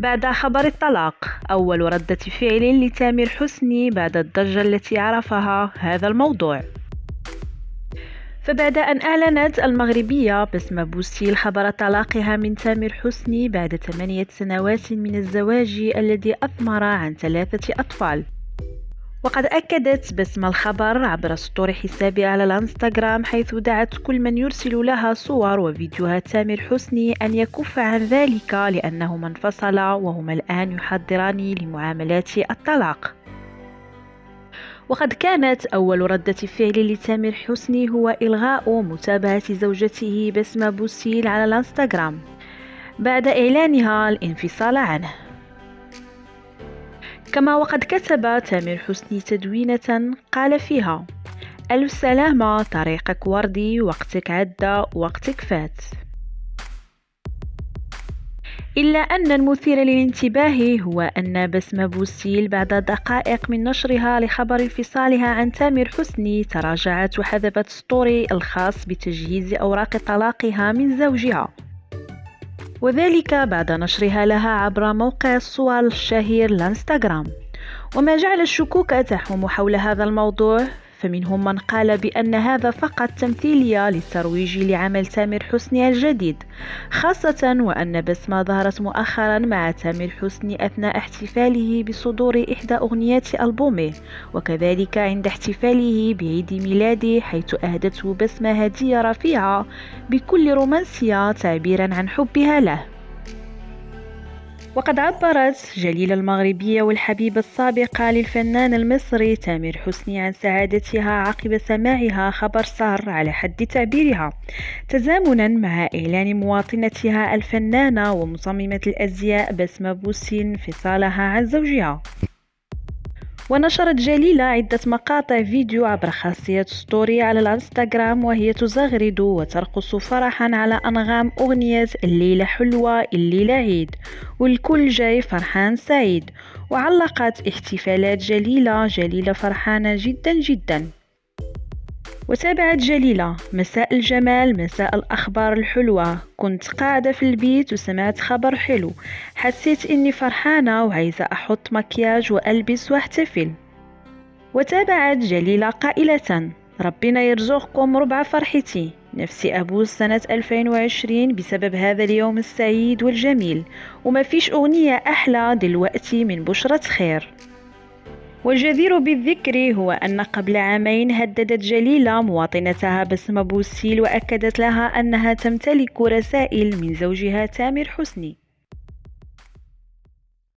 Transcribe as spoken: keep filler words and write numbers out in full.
بعد خبر الطلاق، أول ردة فعل لتامر حسني بعد الضجة التي عرفها هذا الموضوع. فبعد أن أعلنت المغربية بسمة بوستيل خبر طلاقها من تامر حسني بعد ثمانية سنوات من الزواج الذي أثمر عن ثلاثة أطفال، وقد أكدت بسمة الخبر عبر سطور حسابها على الانستغرام، حيث دعت كل من يرسل لها صور وفيديوهات تامر حسني أن يكف عن ذلك لأنهما انفصلا وهما الآن يحضران لمعاملات الطلاق. وقد كانت أول ردة فعل لتامر حسني هو إلغاء متابعة زوجته بسمة بوستيل على الانستغرام بعد إعلانها الانفصال عنه. كما وقد كتب تامر حسني تدوينة قال فيها: ألف سلامة، طريقك وردي، وقتك عدى، وقتك فات. إلا أن المثير للانتباه هو أن بسمة بوستيل بعد دقائق من نشرها لخبر انفصالها عن تامر حسني تراجعت وحذفت ستوري الخاص بتجهيز أوراق طلاقها من زوجها، وذلك بعد نشرها لها عبر موقع الصور الشهير الانستغرام. وما جعل الشكوك تحوم حول هذا الموضوع، فمنهم من قال بأن هذا فقط تمثيلية للترويج لعمل تامر حسني الجديد، خاصة وأن بسمة ظهرت مؤخرا مع تامر حسني أثناء احتفاله بصدور إحدى أغنيات ألبومه، وكذلك عند احتفاله بعيد ميلاده، حيث أهدته بسمة هدية رفيعة بكل رومانسية تعبيرا عن حبها له. وقد عبرت جليلة المغربية والحبيبة السابقة للفنان المصري تامر حسني عن سعادتها عقب سماعها خبر سار على حد تعبيرها، تزامنا مع إعلان مواطنتها الفنانة ومصممة الأزياء بسمة بوستيل انفصالها عن زوجها. ونشرت جليلة عدة مقاطع فيديو عبر خاصية ستوري على الانستغرام وهي تزغرد وترقص فرحا على أنغام أغنية الليلة حلوة الليلة عيد والكل جاي فرحان سعيد. وعلقت احتفالات جليلة: جليلة فرحانة جدا جدا. وتابعت جليلة: مساء الجمال، مساء الأخبار الحلوة، كنت قاعدة في البيت وسمعت خبر حلو، حسيت إني فرحانة وعايزة أحط مكياج وألبس واحتفل. وتابعت جليلة قائلة: ربنا يرزقكم ربع فرحتي، نفسي أبوس سنة ألفين وعشرين بسبب هذا اليوم السعيد والجميل، وما فيش أغنية أحلى دلوقتي من بشرة خير. والجدير بالذكر هو أن قبل عامين هددت جليلة مواطنتها بسمة بوستيل وأكدت لها أنها تمتلك رسائل من زوجها تامر حسني.